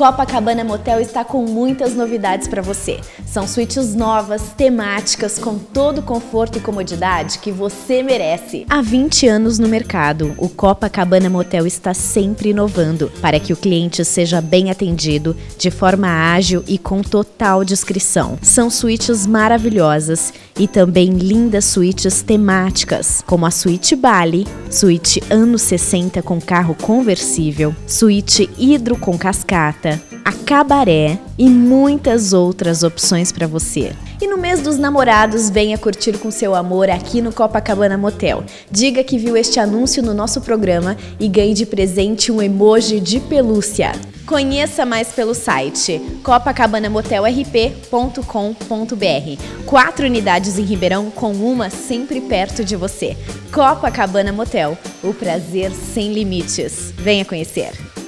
Copacabana Motel está com muitas novidades para você. São suítes novas, temáticas, com todo o conforto e comodidade que você merece. Há 20 anos no mercado, o Copacabana Motel está sempre inovando para que o cliente seja bem atendido, de forma ágil e com total discrição. São suítes maravilhosas e também lindas suítes temáticas, como a Suíte Bali, suíte anos 60 com carro conversível, suíte hidro com cascata, a Cabaré e muitas outras opções para você. E no mês dos namorados, venha curtir com seu amor aqui no Copacabana Motel. Diga que viu este anúncio no nosso programa e ganhe de presente um emoji de pelúcia. Conheça mais pelo site copacabanamotelrp.com.br. 4 unidades em Ribeirão, com uma sempre perto de você. Copacabana Motel, o prazer sem limites. Venha conhecer!